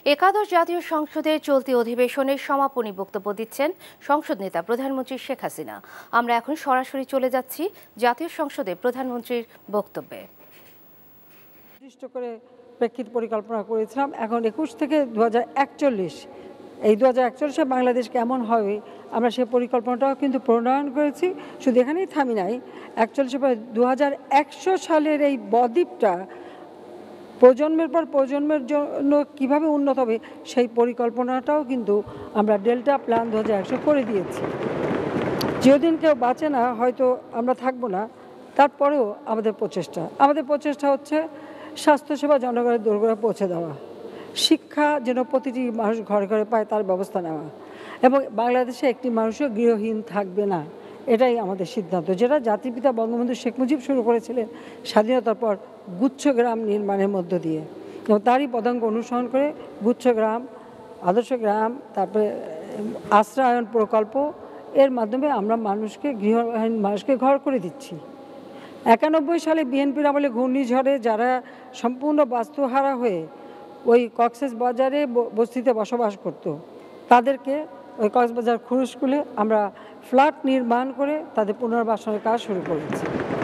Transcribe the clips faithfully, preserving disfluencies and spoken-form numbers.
একাদশ জাতীয় সংসদের চলতি অধিবেশনের সমাপনী বক্তব্য দিচ্ছেন সংসদ নেতা প্রধানমন্ত্রী শেখ হাসিনা। আমরা এখন সরাসরি চলে যাচ্ছি জাতীয় সংসদে প্রধানমন্ত্রীর বক্তব্যে। নির্দিষ্ট করে প্রেক্ষিত পরিকল্পনা করেছিলাম, এখন একুশ থেকে দু হাজার একচল্লিশ এই দু হাজার একচল্লিশে বাংলাদেশ কেমন হবে আমরা সেই পরিকল্পনাটাও কিন্তু প্রণয়ন করেছি। শুধু এখানেই থামি নাই, একচল্লিশে পরে দু হাজার একশো সালের এই বদ্বীপটা প্রজন্মের পর প্রজন্মের জন্য কীভাবে উন্নত হবে সেই পরিকল্পনাটাও কিন্তু আমরা ডেল্টা প্ল্যান দু হাজার একশো করে দিয়েছি। যেদিন কেউ বাঁচে না, হয়তো আমরা থাকবো না, তারপরেও আমাদের প্রচেষ্টা আমাদের প্রচেষ্টা হচ্ছে স্বাস্থ্যসেবা জনগণের দোরগোড়ায় পৌঁছে দেওয়া, শিক্ষা যেন প্রতিটি মানুষ ঘরে ঘরে পায় তার ব্যবস্থা নেওয়া, এবং বাংলাদেশে একটি মানুষও গৃহহীন থাকবে না, এটাই আমাদের সিদ্ধান্ত, যেটা জাতির পিতা বঙ্গবন্ধু শেখ মুজিব শুরু করেছিলেন স্বাধীনতার পর গুচ্ছ গ্রাম নির্মাণের মধ্য দিয়ে। এবং তারই পদাঙ্ক অনুসরণ করে গুচ্ছ গ্রাম, আদর্শ গ্রাম, তারপরে আশ্রয়ন প্রকল্প, এর মাধ্যমে আমরা মানুষকে গৃহহীন মানুষকে ঘর করে দিচ্ছি। একানব্বই সালে বিএনপির আমলে ঘূর্ণিঝড়ে যারা সম্পূর্ণ বাস্তুহারা হয়ে ওই কক্সেস বাজারে বস্তিতে বসবাস করত, তাদেরকে ওই কক্সবাজার খুরুশকুলে আমরা ফ্ল্যাট নির্মাণ করে তাদের পুনর্বাসনের কাজ শুরু করেছি।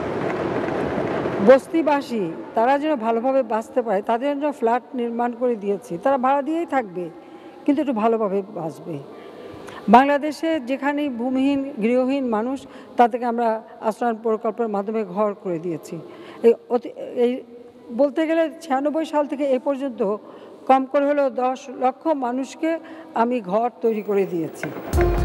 বস্তিবাসী তারা যেন ভালোভাবে বাঁচতে পারে তাদের জন্য ফ্ল্যাট নির্মাণ করে দিয়েছি, তারা ভাড়া দিয়েই থাকবে কিন্তু একটু ভালোভাবে বাঁচবে। বাংলাদেশে যেখানেই ভূমিহীন গৃহহীন মানুষ তাদেরকে আমরা আশ্রয়ণ প্রকল্পের মাধ্যমে ঘর করে দিয়েছি। এই এই বলতে গেলে ছিয়ানব্বই সাল থেকে এ পর্যন্ত কম করে হলেও দশ লক্ষ মানুষকে আমি ঘর তৈরি করে দিয়েছি।